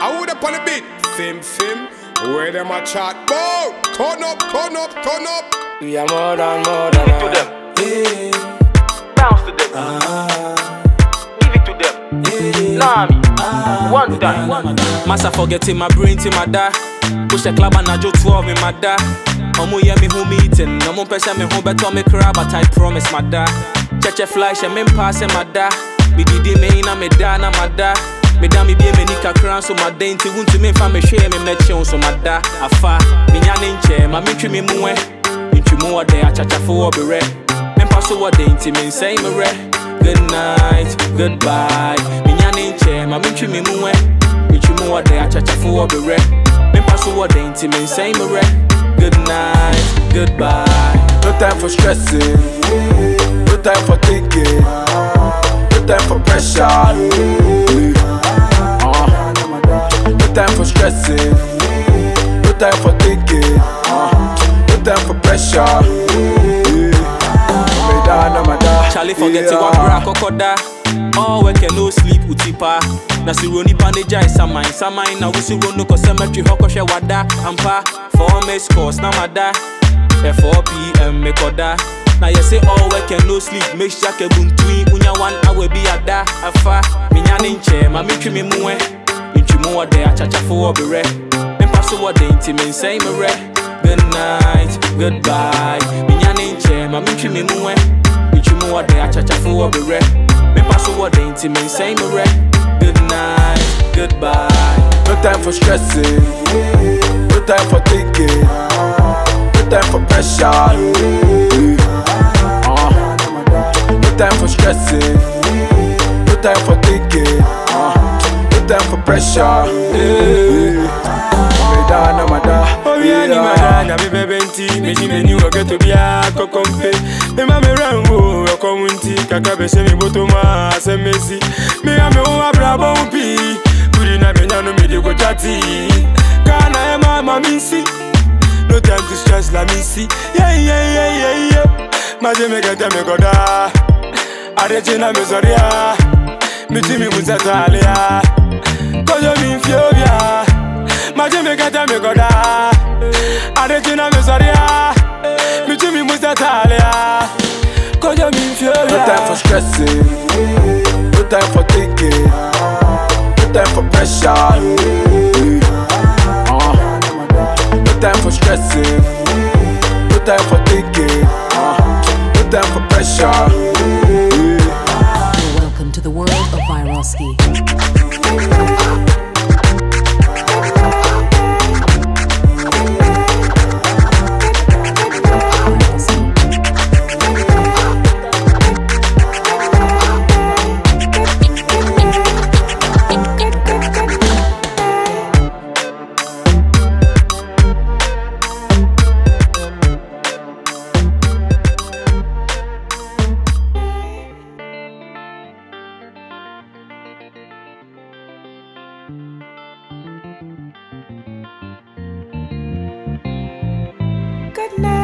I would up on the beat. Sim, where them a chat? Bow, turn up. We are more than Give it to them. Bounce to them. Give it to them. Lami. One time. Massa forgetting my brain to my da. Push the club and I just 12 in my da. Omo yeah me home eating. No more person me home better me cry, but I promise my da. Cheche flash and me pass my da. Me didi me ina me da na my da. Me da me be me nika crown so my day inti wunti me fa me share me meche so my da. Afa me nyane nche ma me twi me muwe. Ntwi mu ode achacha fo obere. Me pass so ode inti me say me re. Good night, goodbye. Me nyane nche ma me twi me muwe. Ntwi mu ode achacha fo obere. Me pass so ode inti me say me re. Good night, goodbye. No time for stressing, no time for thinking, no time for pressure. No time for stressing, no time for thinking, no time for pressure. Charlie forget to walk back kokoda. All work and no sleep utipa. Na sironi paneja samai na wisiru no ko cemetery hoko hwe wada ampa 4 miss course na mada at 4 p.m. me koda. Now you say all work and no sleep make sure ke buntui unya 1 hour bi ada afa me nyane nche ma me twi me muwe ntwi mu ode achacha fo obere me paso ode nti me say me re. Good night, goodbye. Me nyane nche ma me twi me muwe ntwi mu ode achacha fo obere me paso ode nti me say me re. Good night, goodbye. No time for stressing, no time for thinking, no time for pressure. No time for stressing, no time for thinking, no time for pressure. Oh yeah, ni madana me bebenti, me jimeni woke to bia kokompe. Me ma me rango komunti, kaka be se mi botoma se mesi. Me ame o abrabo pi, kuri na me nyano me de go chati. Kana e mama misi, no time to stress la misi. Yeah. Maje me gata me goda, areje na me zoria. Mi timi muzata alia, koyo mi fiobia. Maje me gata me goda, areje na me zoria. Mi timi muzata alia, koyo mi fiobia. No time for stressing, no time for thinking, no time for pressure. No time for stressing, no time for thinking, no time for pressure. Welcome to the world of Viroski. Good night.